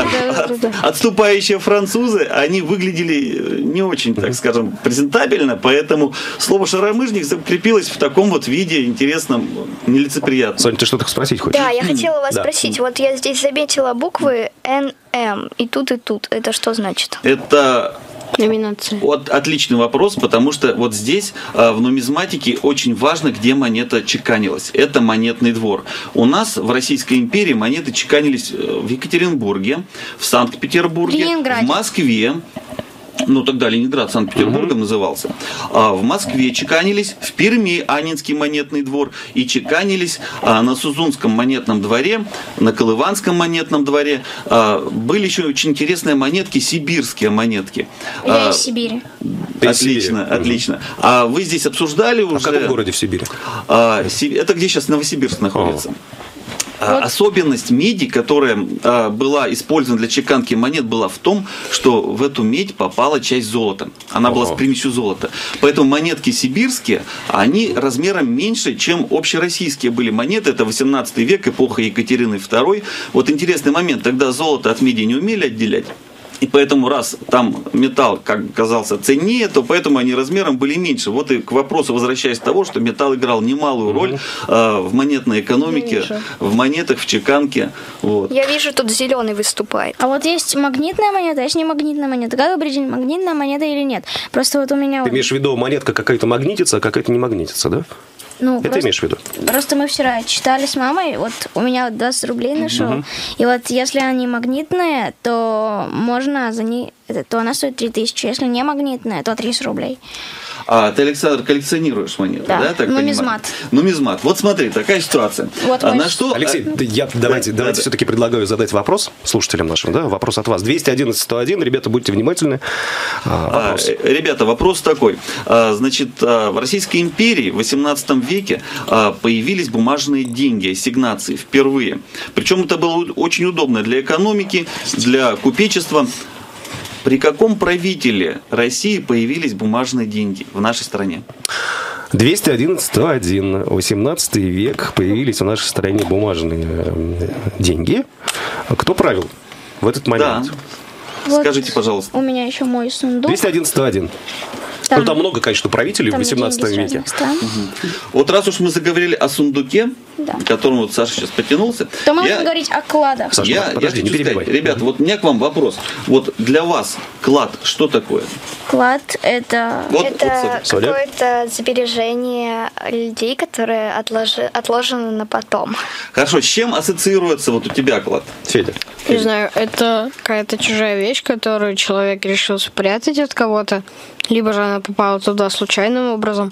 отступающие французы, они выглядели не очень, так скажем, презентабельно, поэтому слово «шаромыжник» закрепилось в таком вот виде интересном, нелицеприятном. Соня, ты что-то спросить хочешь? Да, я хотела вас спросить. Вот я здесь заметила буквы НМ, и тут. Это что значит? Это номинация. Вот отличный вопрос, потому что вот здесь в нумизматике очень важно, где монета чеканилась. Это монетный двор. У нас в Российской империи монеты чеканились в Екатеринбурге, в Санкт-Петербурге, в Москве. Ну, тогда Ленинград Санкт-Петербургом назывался. В Москве чеканились, в Перми Аннинский монетный двор, и чеканились на Сузунском монетном дворе, на Колыванском монетном дворе. Были еще очень интересные монетки, сибирские монетки. Я из Сибири. Отлично. А вы здесь обсуждали уже... В каком городе в Сибири? Это где сейчас Новосибирск находится. Особенность меди, которая была использована для чеканки монет, была в том, что в эту медь попала часть золота. Она была с примесью золота. Поэтому монетки сибирские, они размером меньше, чем общероссийские были монеты. Это 18 век, эпоха Екатерины II. Вот интересный момент. Тогда золото от меди не умели отделять. И поэтому, раз там металл, как казался, ценнее, то поэтому они размером были меньше. Вот и к вопросу, возвращаясь того, что металл играл немалую роль в монетной экономике, в монетах, в чеканке. Вот. Я вижу, тут зеленый выступает. А вот есть магнитная монета, есть не магнитная монета. Как определить, магнитная монета или нет? Просто вот у меня... Ты имеешь в виду, монетка какая-то магнитится, а какая-то не магнитится, да? Ну, это имеешь в виду? Просто мы вчера читали с мамой, вот у меня 20 рублей нашел, и вот если они магнитные, то можно за них, то она стоит 3000, если не магнитная, то 30 рублей. А ты, Александр, коллекционируешь монеты, да? Так нумизмат. Понимаю? Нумизмат. Вот смотри, такая ситуация. Вот на что... Алексей, давайте все-таки предлагаю задать вопрос слушателям нашим, да? Вопрос от вас. 211-101, ребята, будьте внимательны. Вопрос. Ребята, вопрос такой. Значит, в Российской империи в 18 веке появились бумажные деньги, ассигнации впервые. Причем это было очень удобно для экономики, для купечества. При каком правителе России появились бумажные деньги в нашей стране? 211-101. 18 век, появились в нашей стране бумажные деньги. Кто правил в этот момент? Да. Вот скажите, пожалуйста. У меня еще мой сундук. 211-101. Там много, конечно, правителей в 18 веке. Вот раз уж мы заговорили о сундуке, к которому вот Саша сейчас потянулся. То мы будем говорить о кладах. Саша, Я подожди, не перебивай. Ребята, вот у меня к вам вопрос. Вот для вас клад что такое? Клад – это какое-то сбережение людей, которые отложены на потом. Хорошо, с чем ассоциируется вот у тебя клад, Федя? Не знаю, это какая-то чужая вещь, которую человек решил спрятать от кого-то, либо же она попала туда случайным образом.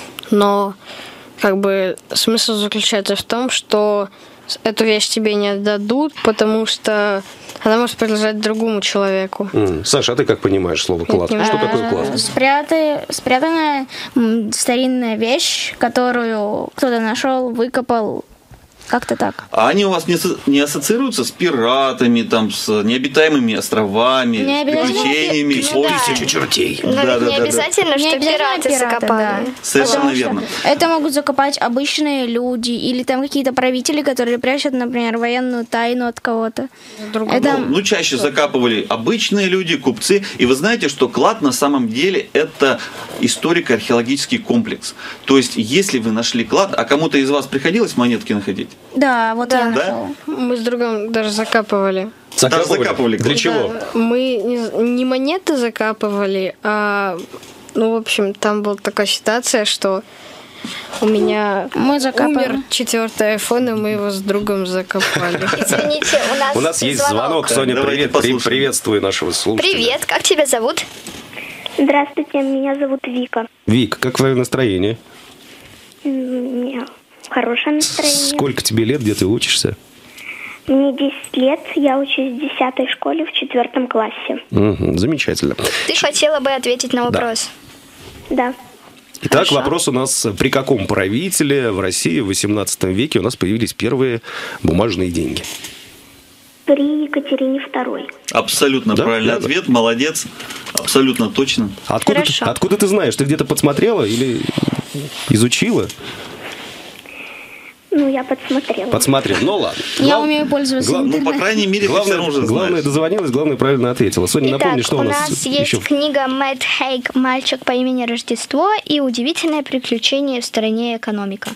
Но как бы смысл заключается в том, что эту вещь тебе не отдадут, потому что она может принадлежать другому человеку. Саша, а ты как понимаешь слово клад? Что такое клад? Спрятанная старинная вещь, которую кто-то нашел, выкопал. Как-то так. А они у вас не ассоциируются с пиратами, там, с необитаемыми островами, с приключениями? Тысячу чертей. Но не обязательно, что пираты закопали. Совершенно верно. Это могут закопать обычные люди или там какие-то правители, которые прячут, например, военную тайну от кого-то. Ну, чаще закапывали обычные люди, купцы. И вы знаете, что клад на самом деле это историко-археологический комплекс. То есть, если вы нашли клад, а кому-то из вас приходилось монетки находить? Да, вот я нашла. Мы с другом даже закапывали. Закапывали. Для чего? Мы не монеты закапывали, а, ну, в общем, там была такая ситуация, что у меня умер 4-й iPhone, и мы его с другом закопали. Извините, у нас есть звонок. Соня, привет, приветствую нашего слушателя. Привет, как тебя зовут? Здравствуйте, меня зовут Вика. Вик, как твое настроение? У меня хорошее настроение. Сколько тебе лет, где ты учишься? Мне 10 лет, я учусь в 10 школе в 4 классе. Замечательно. Ты хотела бы ответить на вопрос? Да. Итак, вопрос у нас: при каком правителе в России в 18 веке у нас появились первые бумажные деньги? При Екатерине II. Абсолютно правильный ответ, молодец, абсолютно точно. Откуда ты знаешь? Ты где-то подсмотрела или изучила? Ну, я подсмотрела. Подсмотрела, ну ладно. Я умею пользоваться интернетом. Ну, по крайней мере, главное дозвонилась, главное правильно ответила. Соня, напомни, что у нас есть еще... книга Мэтт Хейг «Мальчик по имени Рождество» и «Удивительное приключение в стране экономика».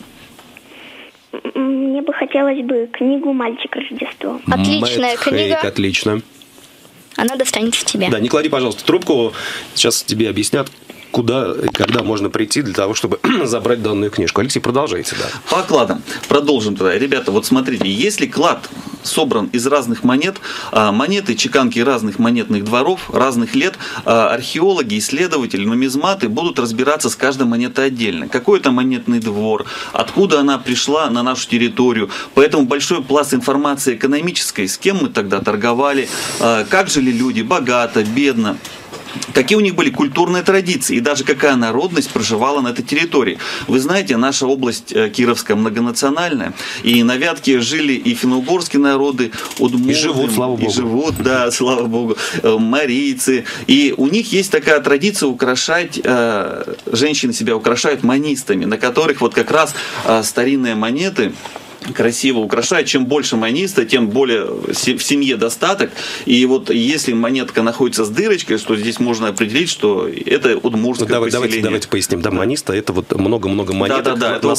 Мне бы хотелось бы книгу «Мальчик Рождество». Отличная книга. Хейг, отлично. Она достанется тебе. Да, не клади, пожалуйста, трубку. Сейчас тебе объяснят, куда и когда можно прийти для того, чтобы забрать данную книжку. Алексей, продолжайте, да. По кладам. Продолжим тогда. Ребята, вот смотрите, если клад собран из разных монет, монеты, чеканки разных монетных дворов, разных лет, археологи, исследователи, нумизматы будут разбираться с каждой монетой отдельно. Какой это монетный двор, откуда она пришла на нашу территорию. Поэтому большой пласт информации экономической, с кем мы тогда торговали, как жили люди, богато, бедно. Какие у них были культурные традиции и даже какая народность проживала на этой территории. Вы знаете, наша область Кировская многонациональная, и на Вятке жили и финно-угорские народы, удмурты, и живут, слава богу. И живут, да, слава богу, марийцы. И у них есть такая традиция украшать, женщины себя украшают манистами, на которых вот как раз старинные монеты красиво украшают. Чем больше маниста, тем более в семье достаток. И вот если монетка находится с дырочкой, что здесь можно определить, что это удмуртское поселение. Давайте поясним. Да, маниста — это вот много-много монеток,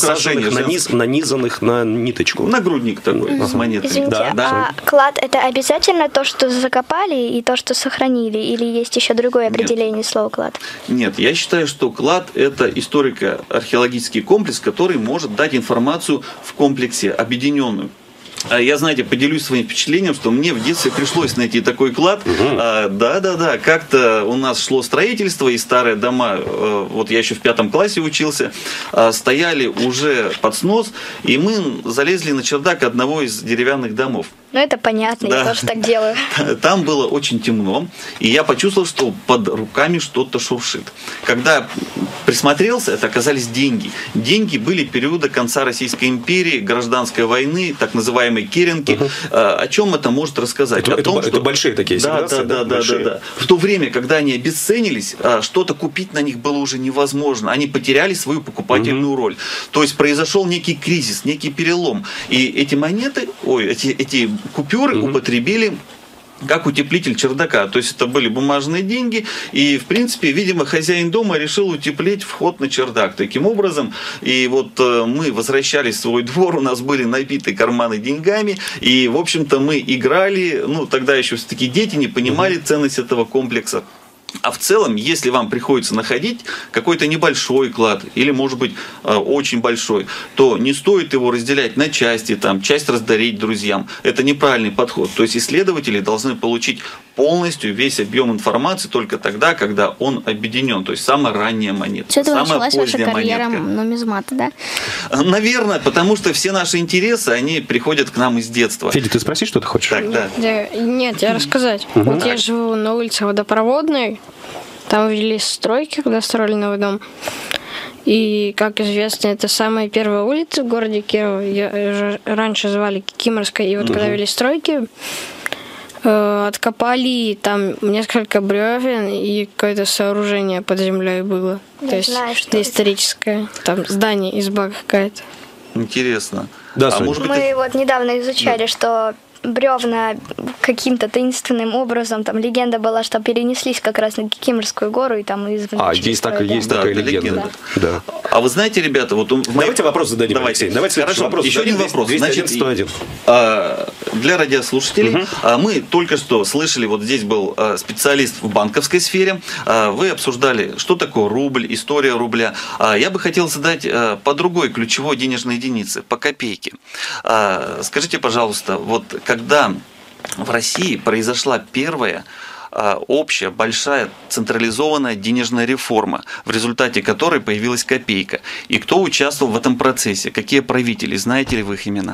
нанизанных на ниточку. Нагрудник такой с монетками. Извините, а клад — это обязательно то, что закопали, и то, что сохранили? Или есть еще другое определение слова клад? Нет, я считаю, что клад — это историко-археологический комплекс, который может дать информацию в комплексе объединенную. Я, знаете, поделюсь своим впечатлением, что мне в детстве пришлось найти такой клад. Да. Как-то у нас шло строительство, и старые дома, вот я еще в 5 классе учился, стояли уже под снос, и мы залезли на чердак одного из деревянных домов. Ну, это понятно, я тоже так делаю. Там было очень темно, и я почувствовал, что под руками что-то шуршит. Когда присмотрелся, это оказались деньги. Деньги были периода конца Российской империи, гражданской войны, так называемой Керенки. О чем это может рассказать? Это большие такие ассигнации? Да. В то время, когда они обесценились, что-то купить на них было уже невозможно. Они потеряли свою покупательную роль. То есть произошел некий кризис, некий перелом. И эти монеты, эти купюры употребили как утеплитель чердака. То есть это были бумажные деньги, и, в принципе, видимо, хозяин дома решил утеплить вход на чердак таким образом. И вот мы возвращались в свой двор, у нас были набиты карманы деньгами, и, в общем-то, мы играли, ну, тогда еще все-таки дети не понимали ценность этого комплекса. А в целом, если вам приходится находить какой-то небольшой клад, или, может быть, очень большой, то не стоит его разделять на части, там, часть раздарить друзьям. Это неправильный подход. То есть исследователи должны получить полностью весь объем информации только тогда, когда он объединен. То есть самая ранняя монета, с этого самая началась ваша поздняя карьера монетка. нумизмата, да? Наверное, потому что все наши интересы, они приходят к нам из детства. Федя, ты спроси, что ты хочешь? Так, да. Нет, я рассказать. Вот я живу на улице Водопроводной. Там велись стройки, когда строили новый дом. И, как известно, это самая первая улица в городе Кирово. Ее раньше звали Кикиморской. И вот когда велись стройки, откопали там несколько бревен и какое-то сооружение под землей было. То есть доисторическое. Там здание, изба какая-то. Интересно. Да, может быть, мы вот недавно изучали, что бревна каким-то таинственным образом, там легенда была, что перенеслись как раз на Кикиморскую гору и там извлекли. Здесь так и есть такая легенда. Да. А вы знаете, ребята, вот давайте вопрос зададим. Давайте. Хорошо. Вопрос. Еще один вопрос. 201-101. Для радиослушателей, мы только что слышали, вот здесь был специалист в банковской сфере, вы обсуждали, что такое рубль, история рубля. Я бы хотел задать по другой ключевой денежной единице, по копейке. Скажите, пожалуйста, вот когда в России произошла первая общая, большая, централизованная денежная реформа, в результате которой появилась копейка, и кто участвовал в этом процессе, какие правители, знаете ли вы их имена?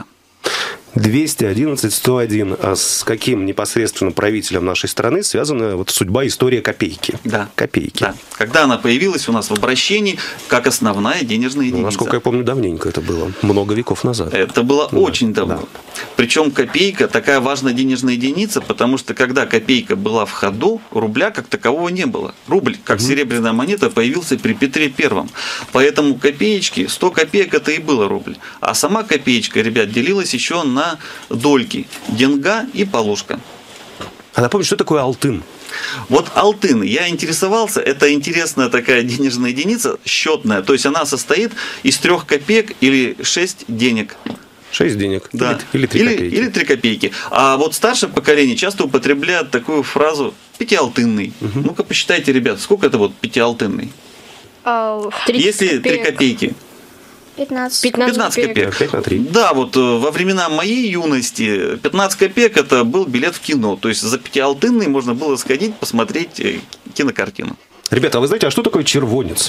211-101. А с каким непосредственно правителем нашей страны связана вот судьба, история копейки? Да. Копейки. Да. Когда она появилась у нас в обращении как основная денежная единица. Насколько я помню, давненько это было. Много веков назад. Это было очень давно. Да. Причем копейка такая важная денежная единица, потому что когда копейка была в ходу, рубля как такового не было. Рубль, как серебряная монета, появился при Петре Первом. Поэтому копеечки, 100 копеек это и было рубль. А сама копеечка, ребят, делилась еще на дольки, деньга и полушка. А напомню, что такое алтын? Вот алтын, я интересовался, это интересная такая денежная единица, счетная, то есть она состоит из 3 копеек или 6 денег. 6 денег, да. Или 3 копейки. Или 3 копейки. А вот старшее поколение часто употребляет такую фразу «пятиалтынный». Ну-ка посчитайте, ребят, сколько это вот пятиалтынный? Если 3 копейки. 15 копеек. 5 на 3. Да, вот во времена моей юности 15 копеек это был билет в кино. То есть за 5-алтынный можно было сходить посмотреть кинокартину. Ребята, а вы знаете, а что такое червонец?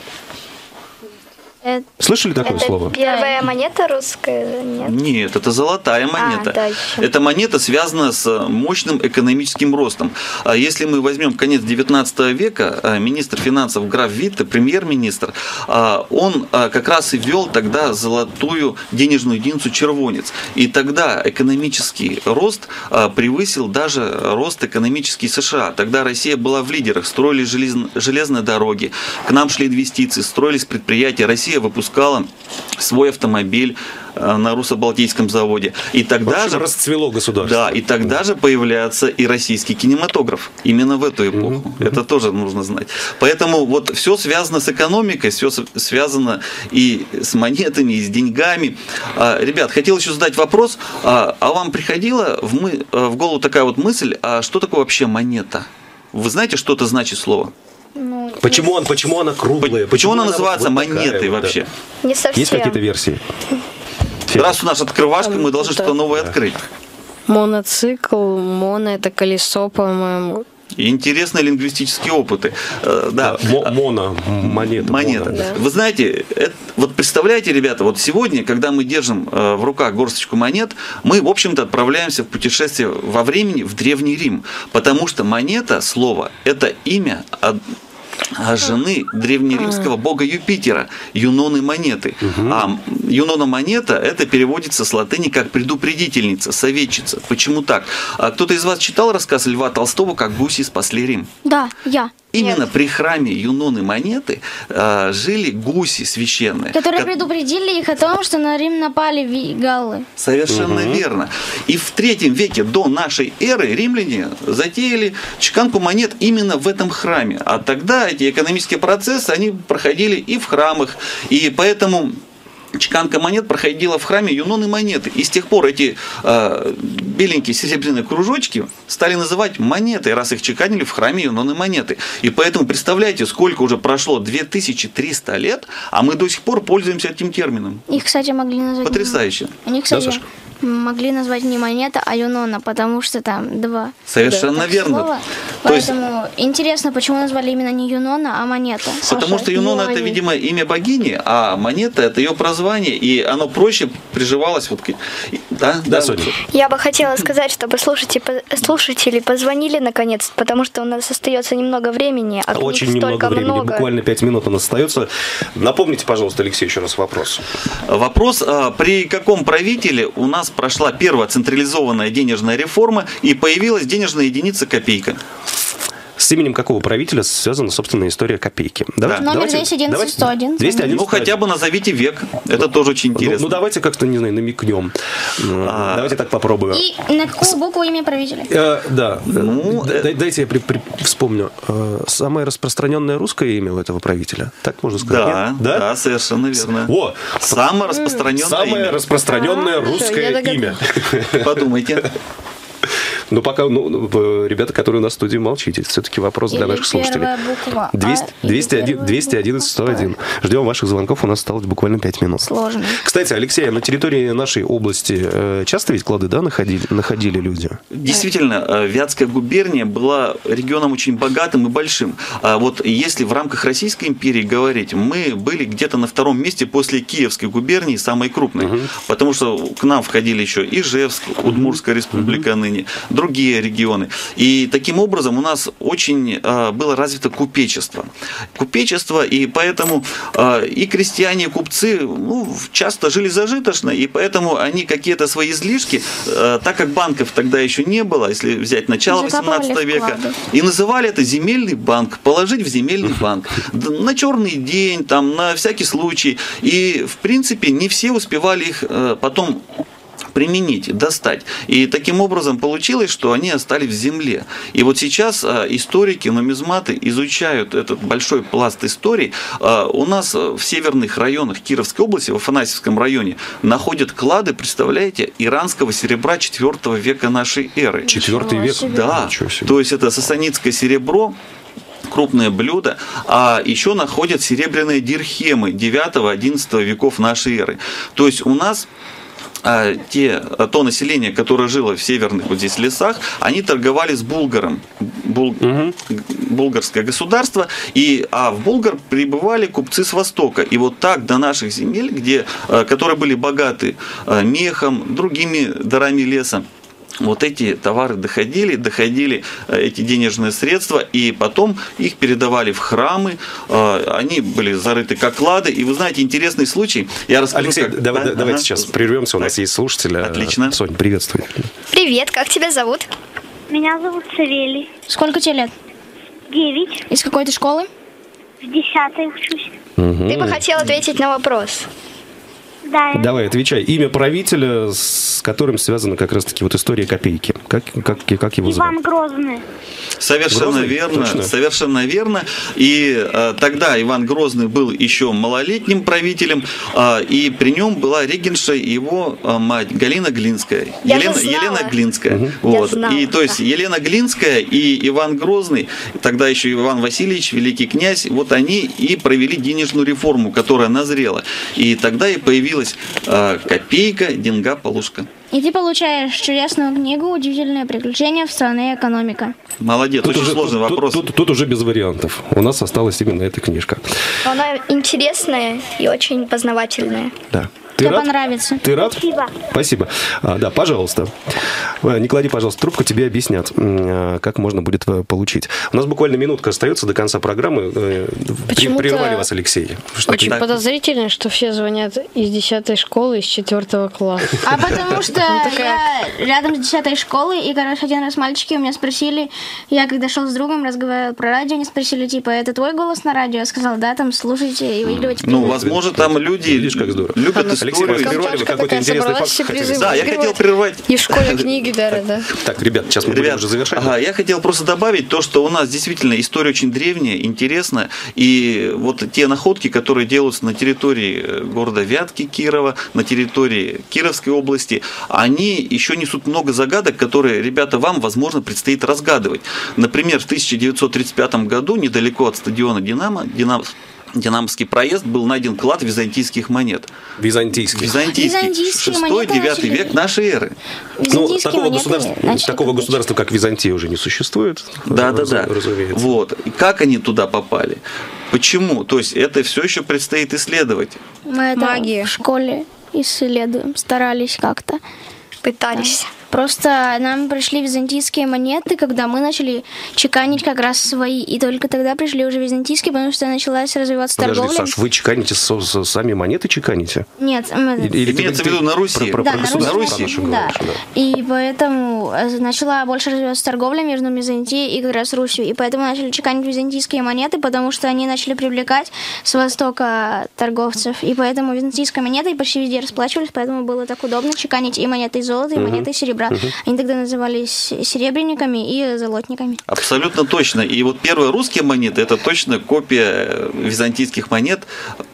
Слышали такое слово? Первая монета русская? Нет, это золотая монета. Эта монета связана с мощным экономическим ростом. Если мы возьмем конец 19 века, министр финансов граф Витте, премьер-министр, он как раз и ввел тогда золотую денежную единицу червонец. И тогда экономический рост превысил даже рост экономический США. Тогда Россия была в лидерах, строили железные дороги, к нам шли инвестиции, строились предприятия. Россия выпускала свой автомобиль на русско-балтийском заводе. И тогда же расцвело государство. Да, и тогда же появляется и российский кинематограф. Именно в эту эпоху. Это тоже нужно знать. Поэтому вот все связано с экономикой, все связано и с монетами, и с деньгами. Ребят, хотел еще задать вопрос. А вам приходила в голову такая вот мысль, а что такое вообще монета? Вы знаете, что это значит слово? Почему она круглая? Почему она называется вот монетой вообще? Не совсем. Есть какие-то версии? Раз у нас открывашка, мы должны что-то новое открыть. Моноцикл, это колесо, по-моему. Интересные лингвистические опыты. Да. Монета. Да. Вы знаете, вот представляете, ребята, вот сегодня, когда мы держим в руках горсточку монет, мы, в общем-то, отправляемся в путешествие во времени в Древний Рим. Потому что монета, слово, это имя жены древнеримского бога Юпитера, Юноны Монеты. А Юнона Монета, это переводится с латыни как предупредительница, советчица. Почему так? А кто-то из вас читал рассказ Льва Толстого «Как гуси спасли Рим»? Да, я. Именно при храме Юноны Монеты жили гуси священные. Которые предупредили их о том, что на Рим напали галлы. Совершенно верно. И в 3 веке до нашей эры римляне затеяли чеканку монет именно в этом храме. А тогда эти экономические процессы, они проходили и в храмах. И поэтому чеканка монет проходила в храме Юноны Монеты. И с тех пор эти беленькие серебряные кружочки стали называть монетой, раз их чеканили в храме Юноны Монеты. И поэтому представляете, сколько уже прошло, 2300 лет, а мы до сих пор пользуемся этим термином. Их, кстати, могли назвать... Потрясающе. Они, кстати, могли назвать не монета, а Юнона, потому что там 2. Совершенно верно. Слова. Поэтому интересно, почему назвали именно не Юнона, а монета. Потому что Юнона это, видимо, имя богини, а монета это ее прозвание, и оно проще приживалось. Вот... Да, Соня? Я бы хотела сказать, чтобы слушатели позвонили наконец, потому что у нас остается немного времени, а очень немного времени, буквально 5 минут у нас остается. Напомните, пожалуйста, Алексей, еще раз вопрос. Вопрос, при каком правителе у нас прошла первая централизованная денежная реформа и появилась денежная единица копейка? С именем какого правителя связана, собственно, история копейки? Номер 211-111. 211. Ну, хотя бы назовите век. Это тоже очень интересно. Ну, давайте как-то, не знаю, намекнем. Давайте так попробуем. И на какую букву имя правителя? Дайте я вспомню. Самое распространенное русское имя у этого правителя? Так можно сказать? Да, совершенно верно. О, самое распространенное русское имя. Подумайте. Ну, пока, ребята, которые у нас в студии, молчите. Все-таки вопрос для наших слушателей. 211-101. Ждем ваших звонков. У нас осталось буквально 5 минут. Сложно. Кстати, Алексей, на территории нашей области часто ведь клады, да, находили люди? Действительно, Вятская губерния была регионом очень богатым и большим. А вот если в рамках Российской империи говорить, мы были где-то на 2-м месте после Киевской губернии, самой крупной. Потому что к нам входили еще Ижевск, Удмуртская республика ныне, другие регионы. И таким образом у нас очень было развито купечество. И поэтому и крестьяне, и купцы часто жили зажиточно, и поэтому они какие-то свои излишки, так как банков тогда еще не было, если взять начало 18 века, и называли это земельный банк, положить в земельный банк. На черный день, там, на всякий случай. И, в принципе, не все успевали их потом применить, достать. И таким образом получилось, что они остались в земле. И вот сейчас историки, нумизматы изучают этот большой пласт истории. У нас в северных районах Кировской области, в Афанасьевском районе, находят клады, представляете, иранского серебра 4 века нашей эры. 4 век? Да. То есть это сасанидское серебро, крупное блюдо, а еще находят серебряные дирхемы 9-11 веков нашей эры. То есть у нас то население, которое жило в северных вот здесь лесах, они торговали с Булгаром, булгарское государство, а в Булгар прибывали купцы с востока. И вот так до наших земель, которые были богаты мехом, другими дарами леса, вот эти товары доходили эти денежные средства, и потом их передавали в храмы, они были зарыты как клады. И вы знаете, интересный случай, я расскажу. Алексей, давайте сейчас прервемся, у нас есть слушатели. Отлично. Сонь, приветствуй. Привет, как тебя зовут? Меня зовут Савелий. Сколько тебе лет? 9. Из какой ты школы? В 10-й учусь. Ты бы хотел ответить на вопрос. Да. Давай, отвечай. Имя правителя, с которым связана как раз-таки вот история копейки. Как его зовут? Иван Грозный. Совершенно верно. Совершенно верно. И тогда Иван Грозный был еще малолетним правителем, и при нем была регенша его мать Галина Глинская. Елена Глинская. Вот. И то есть Елена Глинская и Иван Грозный, тогда еще Иван Васильевич, великий князь, вот они и провели денежную реформу, которая назрела. И тогда и появилась копейка, деньга, полушка. И ты получаешь чудесную книгу «Удивительные приключения в стране экономика». Молодец, очень сложный вопрос. Тут уже без вариантов. У нас осталась именно эта книжка. Она интересная и очень познавательная. Да. Ты рад? понравится. Ты рад? Спасибо. Да, пожалуйста. Не клади, пожалуйста, трубку, тебе объяснят, как можно будет получить. У нас буквально минутка остается до конца программы. Прервали вас, Алексей. Очень подозрительно, что все звонят из 10 школы, из 4 класса. А потому что я рядом с 10 школой, и, короче, один раз мальчики у меня спросили, я когда шел с другом, разговаривал про радио, они спросили, типа, это твой голос на радио? Я сказал, да, там слушайте и выигрывайте. Ну, возможно, там люди любят историю. Какой-то интересный факт. Да, я хотел прервать. И в школе книги дарят, да? Так, ребят, сейчас мы будем уже завершать. Ага, я хотел просто добавить то, что у нас действительно история очень древняя, интересная, и вот те находки, которые делаются на территории города Вятки, Кирова, на территории Кировской области, они еще несут много загадок, которые, ребята, вам, возможно, предстоит разгадывать. Например, в 1935 году недалеко от стадиона Динамовский проезд был найден клад византийских монет. Византийских. 6-9 век нашей эры. Ну, такого государства, как Византия, уже не существует. Да. Вот. И как они туда попали? Почему? То есть это все еще предстоит исследовать. Мы это в школе исследуем, старались как-то. Пытались. Просто нам пришли византийские монеты, когда мы начали чеканить как раз свои. И только тогда пришли уже византийские, потому что началась развиваться торговля. Подожди, Саш, вы чеканите сами монеты чеканите? Нет. Или имеется в виду на Руси? Да, на Руси. Да. И поэтому начала больше развиваться торговля между Византией и как раз Русью. И поэтому начали чеканить византийские монеты, потому что они начали привлекать с востока торговцев. И поэтому византийская монета и почти везде расплачивались, поэтому было так удобно чеканить и монеты из золота, и монеты из серебра. Они тогда назывались серебряниками и золотниками. Абсолютно точно. И вот первые русские монеты — это точно копия византийских монет.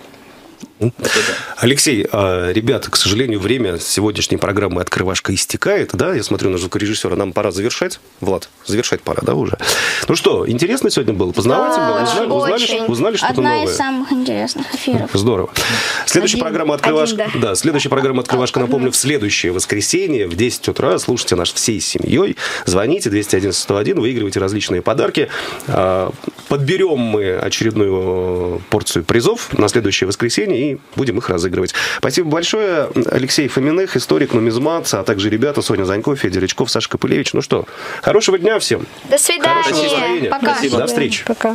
Алексей, ребята, к сожалению, время сегодняшней программы «Открывашка» истекает, да? Я смотрю на звукорежиссера, нам пора завершать. Влад, завершать пора, да, уже? Ну что, интересно сегодня было? Познавательно? Узнали что-то новое? Одна из самых интересных эфиров. Здорово. Следующая программа «Открывашка», напомню, в следующее воскресенье в 10 утра. Слушайте нас всей семьей. Звоните 211-101, выигрывайте различные подарки. Подберем мы очередную порцию призов на следующее воскресенье и будем их разыгрывать. Спасибо большое. Алексей Фоминых, историк, нумизмат, а также ребята Соня Занько, Федя Рычков, Саша Копылевич. Ну что, хорошего дня всем. До свидания. Хорошего настроения. Пока. Спасибо. До встречи. Пока.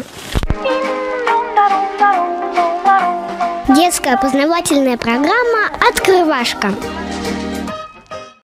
Детская познавательная программа «Открывашка».